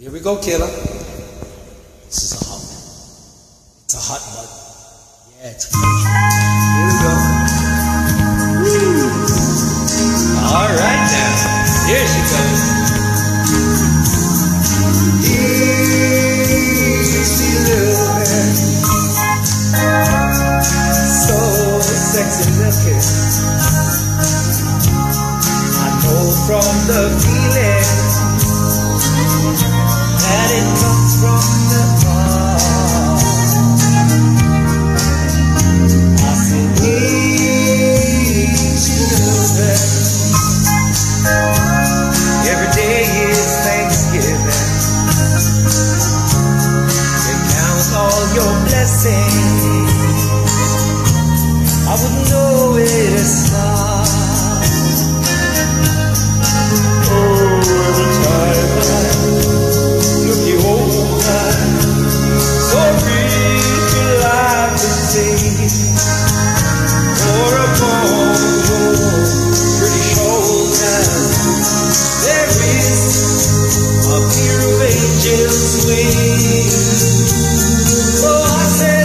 Here we go, Kayla. This is a hot one. It's a hot button. Yeah, it's crazy. Here we go. Woo. All right now. Here she goes. Easy living. So sexy looking. I know from the feeling that it comes from the heart. I said, easy living. Every day is Thanksgiving. You count all your blessings. I wouldn't know where to start. Oh, every time I look you over, so rich in life to see. For upon your pretty shoulders there is a pair of angel's wings. So I said,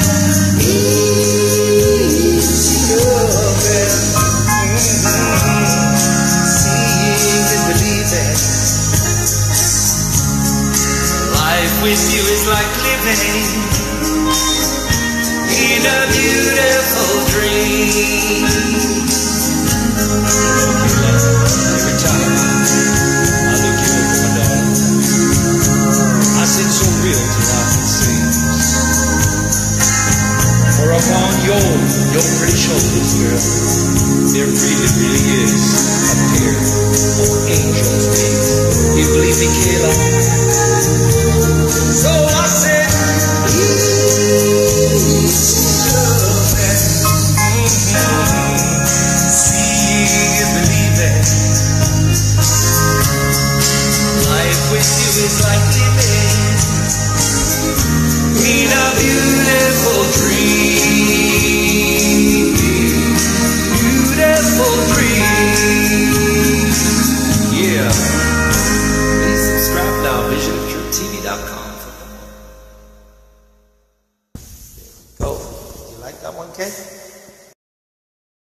easy loving. Seeing is believing. Life with you is like living in a beautiful dream. Every time I look you over my dad, I seem so real to life it seems. For upon your pretty shoulders, girl, there really, really is a pair of angel's wings. You believe me, Kayla? So I said, easy loving. Seeing is believing. Life with you is like living in a beautiful